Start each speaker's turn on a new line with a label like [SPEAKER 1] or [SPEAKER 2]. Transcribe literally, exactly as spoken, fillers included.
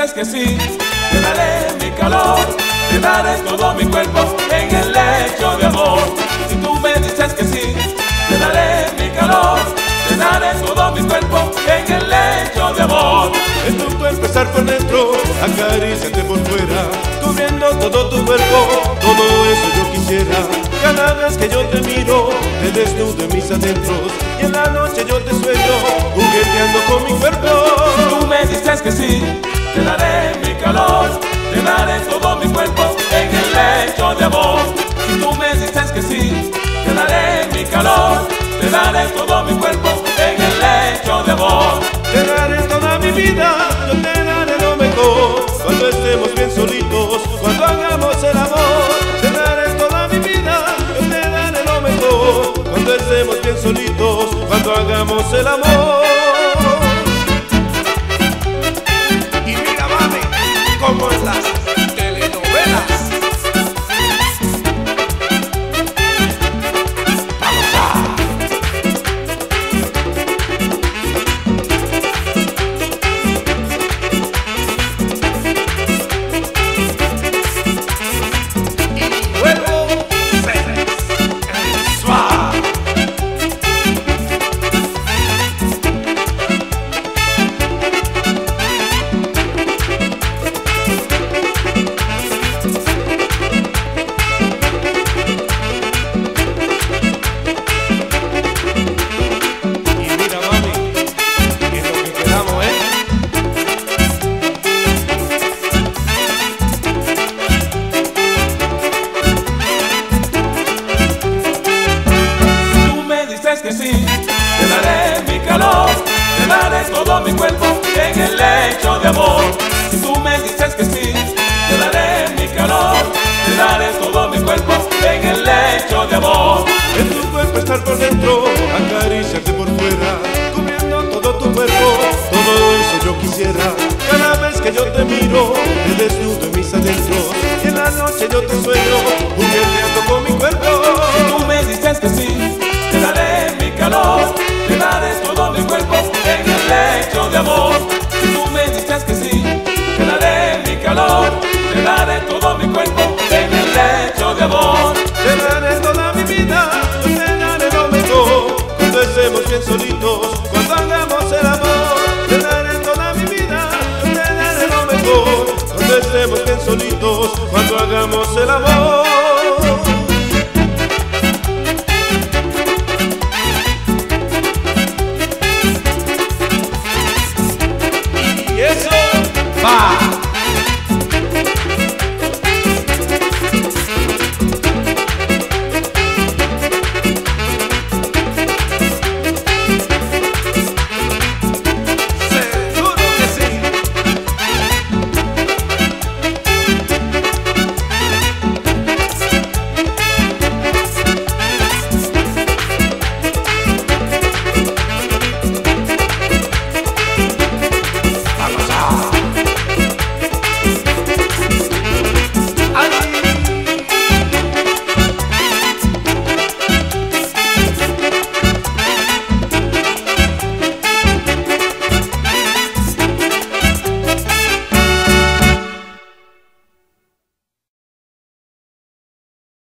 [SPEAKER 1] dices que sí, te daré mi calor, te daré todo mi cuerpo en el lecho de amor. Si tú me dices que sí, te daré mi calor, te daré todo mi cuerpo en el lecho de amor.
[SPEAKER 2] Es tu cuerpo estar por dentro, acaríciate por fuera, cubriendo todo tu cuerpo, todo eso yo quisiera. Cada vez que yo te miro, te desnudo en mis adentros, y en la noche yo te sueño, jugueteando con mi cuerpo.
[SPEAKER 1] Si tú me dices que sí, te daré mi calor, te daré todo mi cuerpo en el lecho de amor. Si tú me dices que sí, te daré mi calor, te daré todo mi cuerpo en el lecho de amor.
[SPEAKER 2] Te daré toda mi vida, yo te daré lo mejor, cuando estemos bien solitos, cuando hagamos el amor. Te daré toda mi vida, yo te daré lo mejor, cuando estemos bien solitos, cuando hagamos el amor.
[SPEAKER 3] Y mira, mami, como en las telenovelas. Vamos a... Y luego Cesar, el suave.
[SPEAKER 2] Y mira, mami, que es lo que quedamos, ¿eh?
[SPEAKER 1] Si tú me dices que sí, te daré mi calor, te daré todo mi cuerpo en el lecho de amor. Si tú me dices que sí, te daré mi calor, te daré todo mi cuerpo en el lecho de amor.
[SPEAKER 2] En tu cuerpo estar por dentro, acaríciate por fuera, cubriendo todo tu cuerpo, todo eso yo quisiera. Cada vez que yo te miro, te desnudo en mis adentros, y en la noche yo te sueño, jugueteando con mi cuerpo.
[SPEAKER 1] Si tú me dices que sí, te daré mi calor, te daré todo mi cuerpo en el lecho de amor. Si tú me dices que sí, te daré mi calor, te daré todo mi cuerpo en el lecho de amor.
[SPEAKER 2] Te daré toda mi vida, yo te daré lo mejor, cuando estemos bien solitos, cuando hagamos el amor. Te daré toda mi vida, yo te daré lo mejor, cuando estemos bien solitos, cuando hagamos el amor.
[SPEAKER 3] Y eso va.